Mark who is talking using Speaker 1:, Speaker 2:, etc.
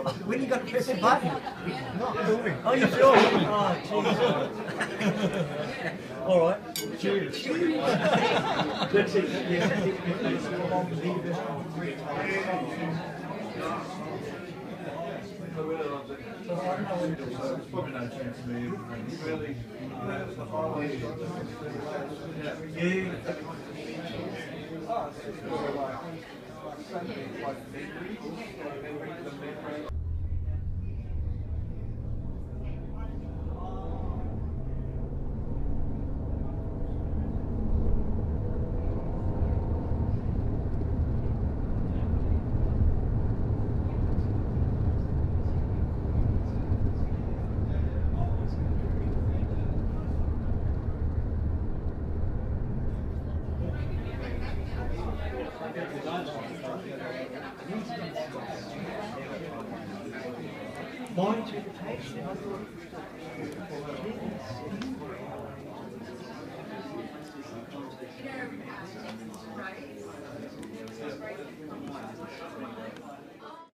Speaker 1: When you got to press the button?
Speaker 2: Not filming.
Speaker 1: Oh, you sure? Oh, jeez. All right. Cheers. That's it. Yeah, that's it.
Speaker 2: There's probably no chance of me really.
Speaker 1: My interpretation, I thought,